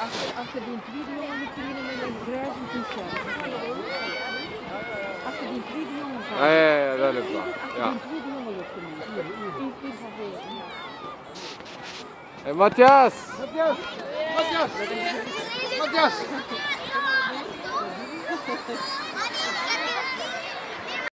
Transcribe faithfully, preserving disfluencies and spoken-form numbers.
Als je die drie jongen moet trainen met een grijze t-shirt. Als je die drie jongen gaat. Ja, ja, ja, dat is waar. Als je Ja. die drie jongen wilt trainen. Hier, hier van voren. Hey, Matthias! Matthias! Matthias! Matthias!